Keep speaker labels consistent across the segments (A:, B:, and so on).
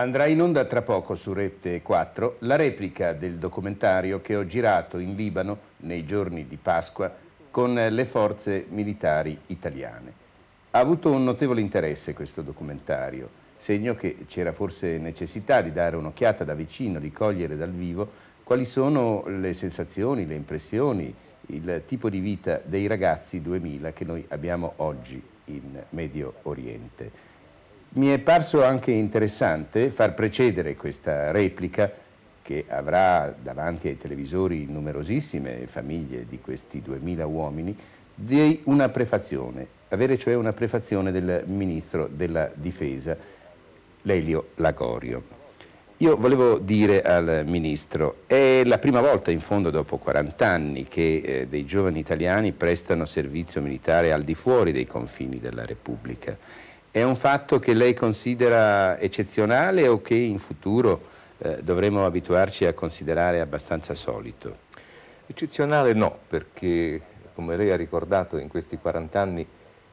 A: Andrà in onda tra poco su Rete 4 la replica del documentario che ho girato in Libano nei giorni di Pasqua con le forze militari italiane. Ha avuto un notevole interesse questo documentario, segno che c'era forse necessità di dare un'occhiata da vicino, di cogliere dal vivo quali sono le sensazioni, le impressioni, il tipo di vita dei ragazzi 2000 che noi abbiamo oggi in Medio Oriente. Mi è parso anche interessante far precedere questa replica, che avrà davanti ai televisori numerosissime famiglie di questi 2000 uomini, di una prefazione, avere cioè una prefazione del Ministro della Difesa, Lelio Lagorio. Io volevo dire al Ministro, è la prima volta in fondo dopo 40 anni che dei giovani italiani prestano servizio militare al di fuori dei confini della Repubblica. È un fatto che lei considera eccezionale o che in futuro dovremo abituarci a considerare abbastanza solito?
B: Eccezionale no, perché come lei ha ricordato in questi 40 anni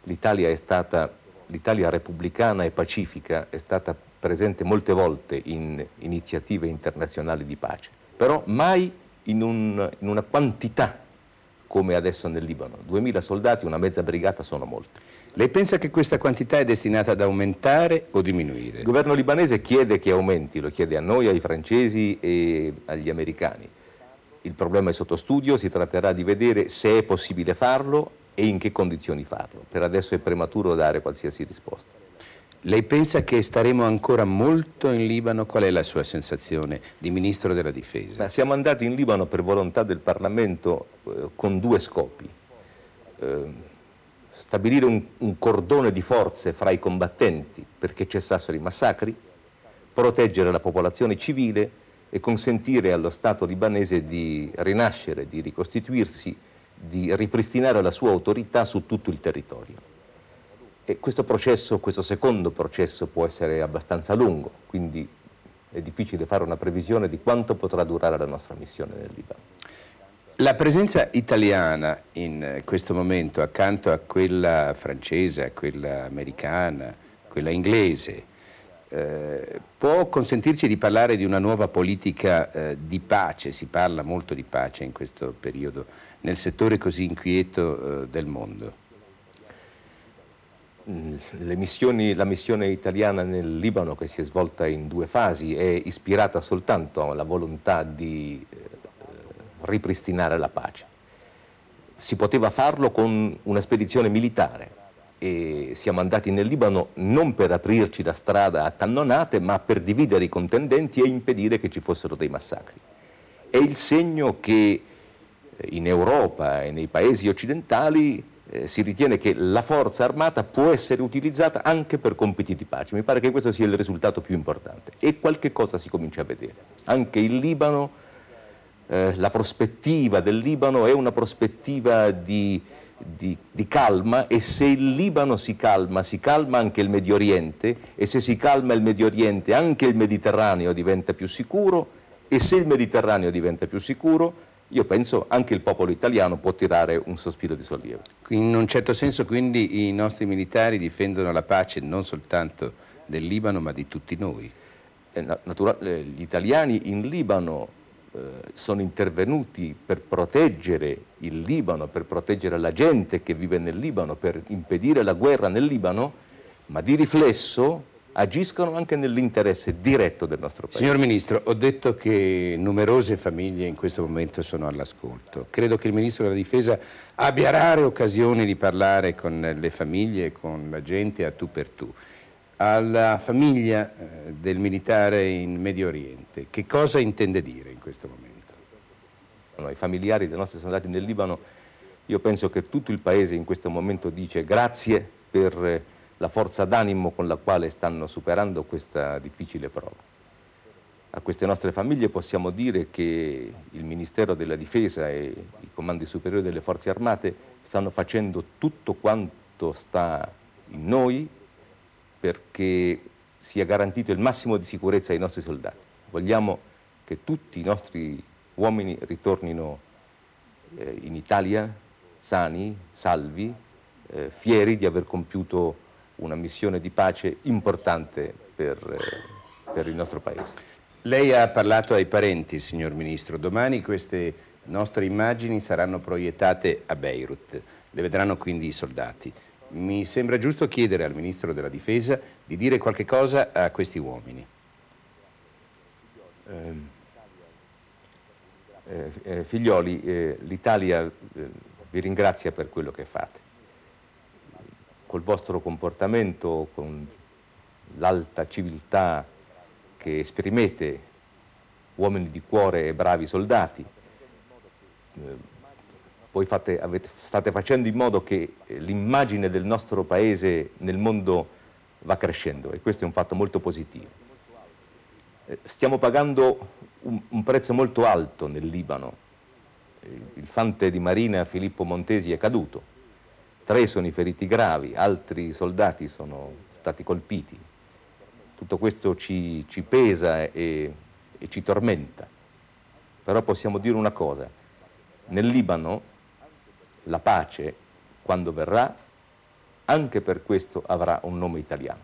B: l'Italia repubblicana e pacifica è stata presente molte volte in iniziative internazionali di pace, però mai in una quantità come adesso nel Libano. 2000 soldati, una mezza brigata sono molti.
A: Lei pensa che questa quantità è destinata ad aumentare o diminuire?
B: Il governo libanese chiede che aumenti, lo chiede a noi, ai francesi e agli americani. Il problema è sotto studio, si tratterà di vedere se è possibile farlo e in che condizioni farlo. Per adesso è prematuro dare qualsiasi risposta.
A: Lei pensa che staremo ancora molto in Libano? Qual è la sua sensazione di Ministro della Difesa?
B: Siamo andati in Libano per volontà del Parlamento con due scopi. Stabilire un cordone di forze fra i combattenti perché cessassero i massacri, proteggere la popolazione civile e consentire allo Stato libanese di rinascere, di ricostituirsi, di ripristinare la sua autorità su tutto il territorio. E questo secondo processo può essere abbastanza lungo, quindi è difficile fare una previsione di quanto potrà durare la nostra missione nel Libano.
A: La presenza italiana in questo momento, accanto a quella francese, a quella americana, quella inglese, può consentirci di parlare di una nuova politica di pace? Si parla molto di pace in questo periodo, nel settore così inquieto del mondo.
B: La missione italiana nel Libano, che si è svolta in due fasi, è ispirata soltanto alla volontà di ripristinare la pace. Si poteva farlo con una spedizione militare e siamo andati nel Libano non per aprirci la strada a cannonate, ma per dividere i contendenti e impedire che ci fossero dei massacri. È il segno che in Europa e nei paesi occidentali si ritiene che la forza armata può essere utilizzata anche per compiti di pace. Mi pare che questo sia il risultato più importante e qualche cosa si comincia a vedere. Anche il Libano, la prospettiva del Libano è una prospettiva di calma, e se il Libano si calma anche il Medio Oriente, e se si calma il Medio Oriente anche il Mediterraneo diventa più sicuro, e se il Mediterraneo diventa più sicuro io penso anche il popolo italiano può tirare un sospiro di sollievo.
A: In un certo senso quindi i nostri militari difendono la pace non soltanto del Libano ma di tutti noi.
B: Gli italiani in Libano sono intervenuti per proteggere il Libano, per proteggere la gente che vive nel Libano, per impedire la guerra nel Libano, ma di riflesso agiscono anche nell'interesse diretto del nostro Paese.
A: Signor Ministro, ho detto che numerose famiglie in questo momento sono all'ascolto. Credo che il Ministro della Difesa abbia rare occasioni di parlare con le famiglie, con la gente a tu per tu. Alla famiglia del militare in Medio Oriente, che cosa intende dire in questo momento?
B: Ai familiari dei nostri soldati nel Libano, io penso che tutto il Paese in questo momento dice grazie per la forza d'animo con la quale stanno superando questa difficile prova. A queste nostre famiglie possiamo dire che il Ministero della Difesa e i comandi superiori delle forze armate stanno facendo tutto quanto sta in noi perché sia garantito il massimo di sicurezza ai nostri soldati. Vogliamo che tutti i nostri uomini ritornino in Italia sani, salvi, fieri di aver compiuto una missione di pace importante per per il nostro Paese.
A: Lei ha parlato ai parenti, signor Ministro. Domani queste nostre immagini saranno proiettate a Beirut. Le vedranno quindi i soldati. Mi sembra giusto chiedere al Ministro della Difesa di dire qualche cosa a questi uomini.
B: Figlioli, l'Italia vi ringrazia per quello che fate. Col vostro comportamento, con l'alta civiltà che esprimete, uomini di cuore e bravi soldati, voi state facendo in modo che l'immagine del nostro Paese nel mondo va crescendo, e questo è un fatto molto positivo. Stiamo pagando un prezzo molto alto nel Libano. Il fante di marina Filippo Montesi è caduto. 3 sono i feriti gravi, altri soldati sono stati colpiti. Tutto questo ci pesa e ci tormenta. Però possiamo dire una cosa: nel Libano la pace, quando verrà, anche per questo avrà un nome italiano.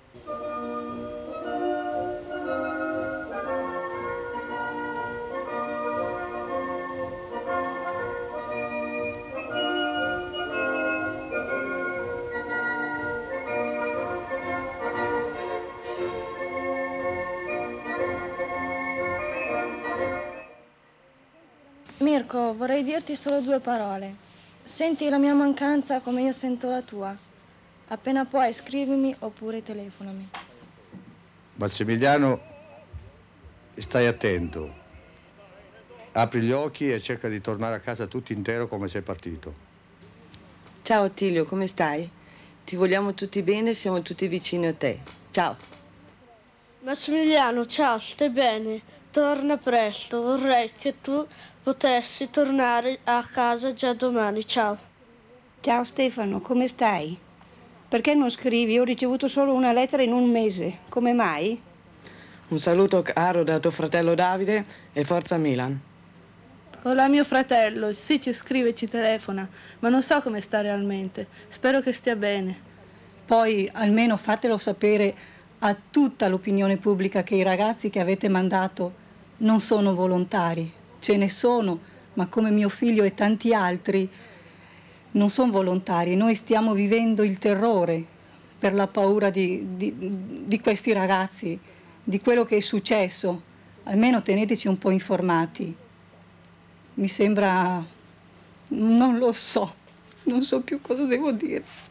C: Mirko, vorrei dirti solo 2 parole. Senti la mia mancanza come io sento la tua. Appena puoi scrivimi oppure telefonami.
D: Massimiliano, stai attento. Apri gli occhi e cerca di tornare a casa tutto intero come sei partito.
E: Ciao Attilio, come stai? Ti vogliamo tutti bene, siamo tutti vicini a te. Ciao.
F: Massimiliano, ciao, stai bene? Torna presto, vorrei che tu potessi tornare a casa già domani, ciao.
G: Ciao Stefano, come stai? Perché non scrivi? Ho ricevuto solo una lettera in un mese. Come mai?
E: Un saluto caro da tuo fratello Davide e forza Milan.
H: Hola mio fratello, sì ci scrive, ci telefona, ma non so come sta realmente. Spero che stia bene.
G: Poi almeno fatelo sapere a tutta l'opinione pubblica che i ragazzi che avete mandato non sono volontari. Ce ne sono, ma come mio figlio e tanti altri non sono volontari. Noi stiamo vivendo il terrore per la paura di questi ragazzi, di quello che è successo. Almeno teneteci un po' informati. Mi sembra... non lo so, non so più cosa devo dire.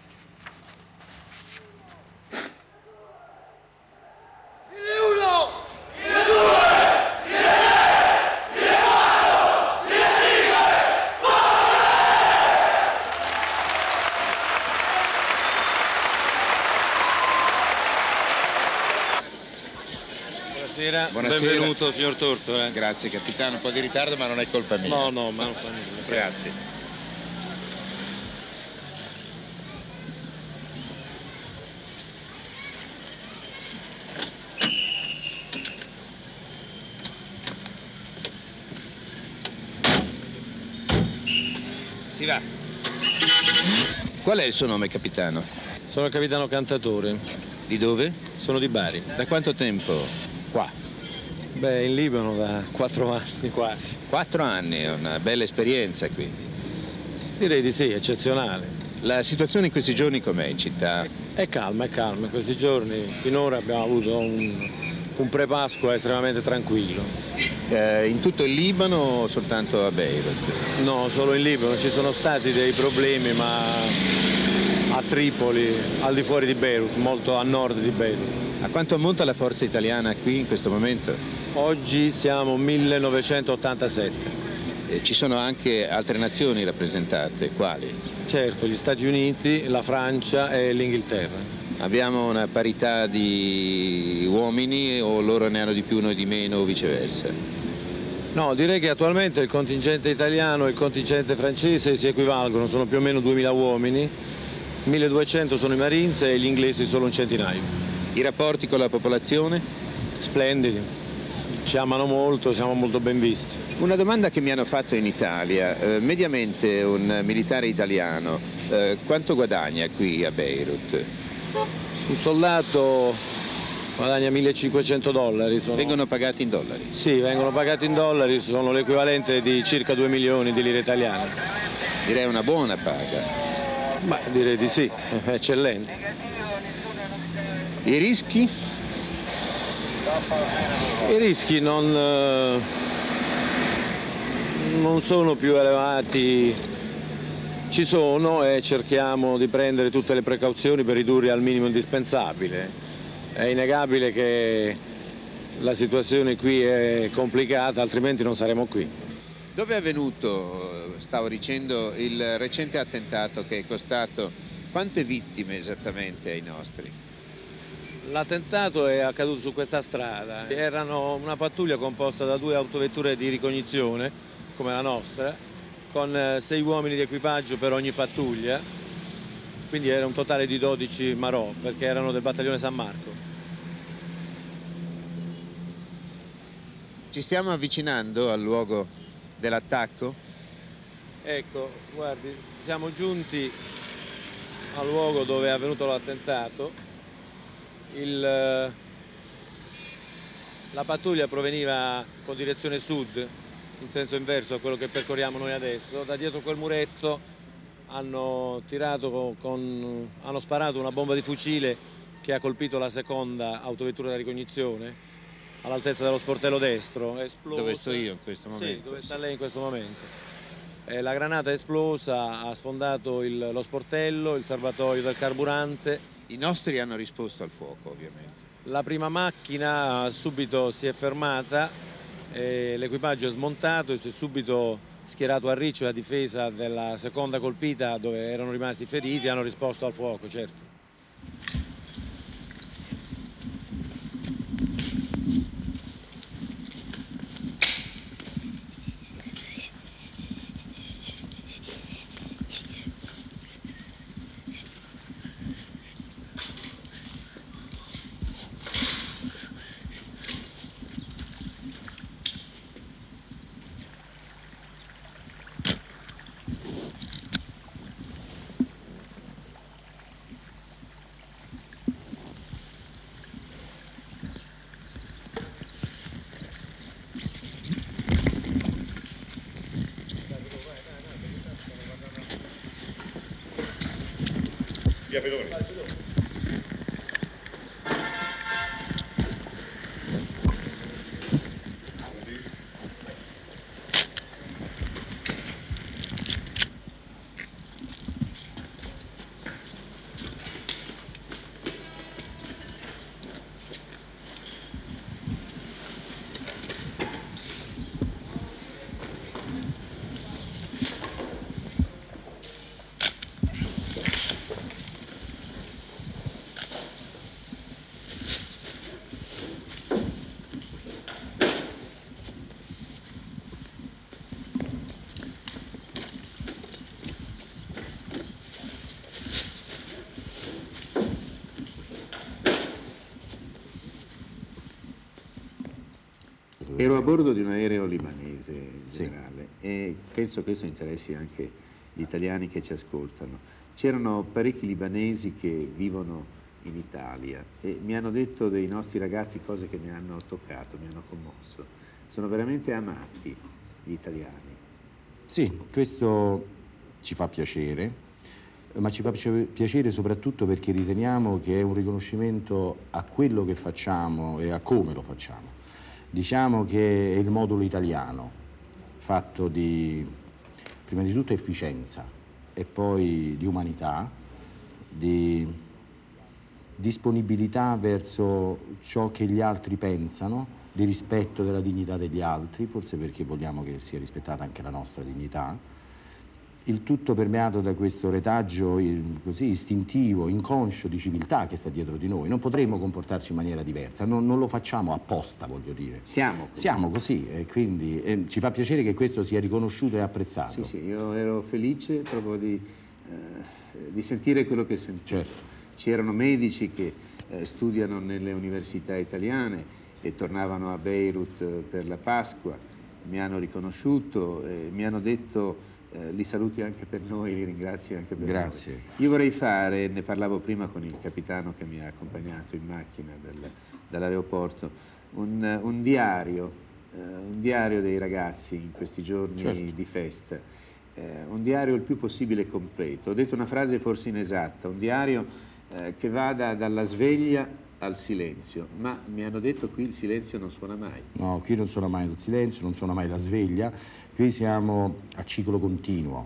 I: Buonasera. Benvenuto signor Torto.
A: Grazie capitano, un po' di ritardo ma non è colpa mia.
I: No, ma non fa nulla.
A: Grazie. Si va. Qual è il suo nome, capitano?
I: Sono il capitano Cantatore.
A: Di dove?
I: Sono di Bari.
A: Da quanto tempo qua?
I: Beh, in Libano da 4 anni quasi.
A: 4 anni, è una bella esperienza quindi.
I: Direi di sì, eccezionale.
A: La situazione in questi giorni com'è in città?
I: È calma. In questi giorni finora abbiamo avuto un pre-Pasqua estremamente tranquillo.
A: In tutto il Libano o soltanto a Beirut?
I: No, solo in Libano. Ci sono stati dei problemi, ma a Tripoli, al di fuori di Beirut, molto a nord di Beirut.
A: A quanto ammonta la forza italiana qui in questo momento?
I: Oggi siamo 1987.
A: Ci sono anche altre nazioni rappresentate, quali?
I: Certo, gli Stati Uniti, la Francia e l'Inghilterra.
A: Abbiamo una parità di uomini o loro ne hanno di più, noi di meno o viceversa?
I: No, direi che attualmente il contingente italiano e il contingente francese si equivalgono, sono più o meno 2000 uomini, 1200 sono i Marines e gli inglesi solo un centinaio.
A: I rapporti con la popolazione?
I: Splendidi, ci amano molto, siamo molto ben visti.
A: Una domanda che mi hanno fatto in Italia, mediamente un militare italiano quanto guadagna qui a Beirut?
I: Un soldato guadagna $1.500.
J: Vengono pagati in dollari?
I: Sì, vengono pagati in dollari, sono l'equivalente di circa 2 milioni di lire italiane.
J: Direi una buona paga.
I: Ma direi di sì, eccellente.
J: I rischi?
I: I rischi non sono più elevati, ci sono e cerchiamo di prendere tutte le precauzioni per ridurre al minimo indispensabile. È innegabile che la situazione qui è complicata, altrimenti non saremo qui.
J: Dove è avvenuto, stavo dicendo, il recente attentato che è costato quante vittime esattamente ai nostri?
I: L'attentato è accaduto su questa strada. Erano una pattuglia composta da 2 autovetture di ricognizione, come la nostra, con 6 uomini di equipaggio per ogni pattuglia, quindi era un totale di 12 Marò, perché erano del battaglione San Marco.
J: Ci stiamo avvicinando al luogo dell'attacco?
I: Ecco, guardi, siamo giunti al luogo dove è avvenuto l'attentato. La pattuglia proveniva con direzione sud, in senso inverso a quello che percorriamo noi adesso. Da dietro quel muretto hanno sparato una bomba di fucile che ha colpito la seconda autovettura da ricognizione all'altezza dello sportello destro. È esplosa.
J: Dove sto io in questo momento?
I: Sì, dove sta lei in questo momento. La granata è esplosa, ha sfondato lo sportello, il serbatoio del carburante.
J: I nostri hanno risposto al fuoco, ovviamente.
I: La prima macchina subito si è fermata, l'equipaggio è smontato e si è subito schierato a riccio a difesa della seconda colpita, dove erano rimasti feriti e hanno risposto al fuoco, certo.
K: Via Pedone.
A: Ero a bordo di un aereo libanese, generale, e penso che questo interessi anche gli italiani che ci ascoltano. C'erano parecchi libanesi che vivono in Italia e mi hanno detto dei nostri ragazzi cose che mi hanno toccato, mi hanno commosso. Sono veramente amati gli italiani.
L: Sì, questo ci fa piacere, ma ci fa piacere soprattutto perché riteniamo che è un riconoscimento a quello che facciamo e a come lo facciamo. Diciamo che è il modulo italiano, fatto di, prima di tutto, efficienza e poi di umanità, di disponibilità verso ciò che gli altri pensano, di rispetto della dignità degli altri, forse perché vogliamo che sia rispettata anche la nostra dignità. Il tutto permeato da questo retaggio così istintivo, inconscio di civiltà che sta dietro di noi. Non potremmo comportarci in maniera diversa, non lo facciamo apposta, voglio dire. Siamo così e quindi ci fa piacere che questo sia riconosciuto e apprezzato.
A: Sì, sì, io ero felice proprio di sentire quello che sentivo.
L: Certo.
A: C'erano medici che studiano nelle università italiane e tornavano a Beirut per la Pasqua, mi hanno riconosciuto, mi hanno detto li saluti anche per noi, li ringrazi anche per noi. Io vorrei fare, ne parlavo prima con il capitano che mi ha accompagnato in macchina
J: dall'aeroporto, un diario dei ragazzi in questi giorni
L: Certo.
J: di festa, un diario il più possibile completo. Ho detto una frase forse inesatta, un diario che vada dalla sveglia al silenzio, ma mi hanno detto qui il silenzio non suona mai.
L: No, qui non suona mai il silenzio, non suona mai la sveglia, qui siamo a ciclo continuo.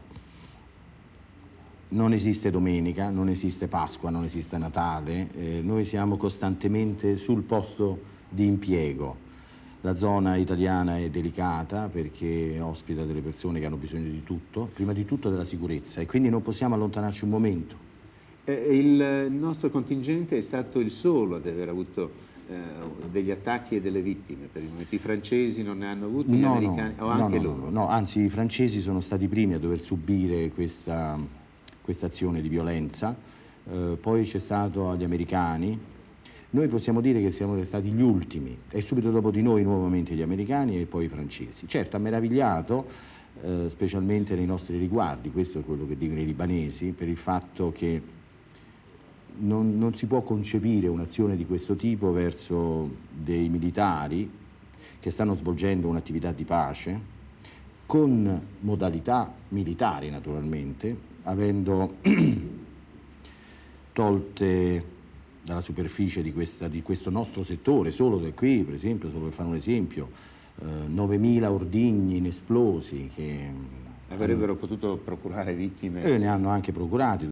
L: Non esiste domenica, non esiste Pasqua, non esiste Natale, noi siamo costantemente sul posto di impiego. La zona italiana è delicata perché ospita delle persone che hanno bisogno di tutto, prima di tutto della sicurezza, e quindi non possiamo allontanarci un momento.
J: Il nostro contingente è stato il solo ad aver avuto degli attacchi e delle vittime per il momento. I francesi non ne hanno avuti, gli americani, o anche loro?
L: No, anzi i francesi sono stati i primi a dover subire questa azione di violenza, poi c'è stato agli americani. Noi possiamo dire che siamo stati gli ultimi, e subito dopo di noi nuovamente gli americani e poi i francesi. Certo, ha meravigliato, specialmente nei nostri riguardi, questo è quello che dicono i libanesi, per il fatto che non si può concepire un'azione di questo tipo verso dei militari che stanno svolgendo un'attività di pace con modalità militari naturalmente, avendo tolte dalla superficie di questo nostro settore, solo da qui per esempio, solo per fare un esempio, 9.000 ordigni inesplosi che
J: avrebbero potuto procurare vittime.
L: Ne hanno anche procurati.